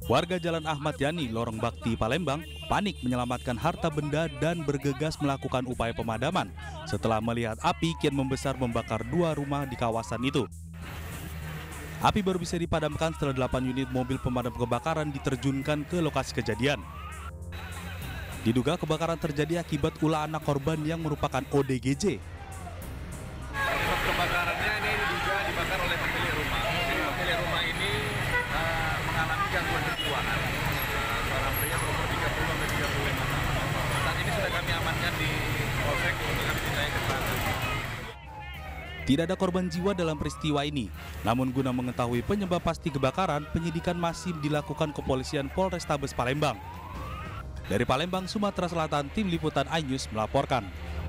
Warga Jalan Ahmad Yani, Lorong Bakti, Palembang, panik menyelamatkan harta benda dan bergegas melakukan upaya pemadaman setelah melihat api kian membesar membakar 2 rumah di kawasan itu. Api baru bisa dipadamkan setelah 8 unit mobil pemadam kebakaran diterjunkan ke lokasi kejadian. Diduga kebakaran terjadi akibat ulah anak korban yang merupakan ODGJ. Kebakarannya ini diduga dibakar oleh pemilik rumah. Jadi pemilik rumah ini mengalami gangguan kejiwaan. Seorang pria berumur 30-35 tahun. Saat ini sudah kami amankan di polsek untuk kami dimintai keterangan. Tidak ada korban jiwa dalam peristiwa ini. Namun guna mengetahui penyebab pasti kebakaran, penyidikan masih dilakukan kepolisian Polrestabes Palembang. Dari Palembang, Sumatera Selatan, Tim Liputan iNews melaporkan.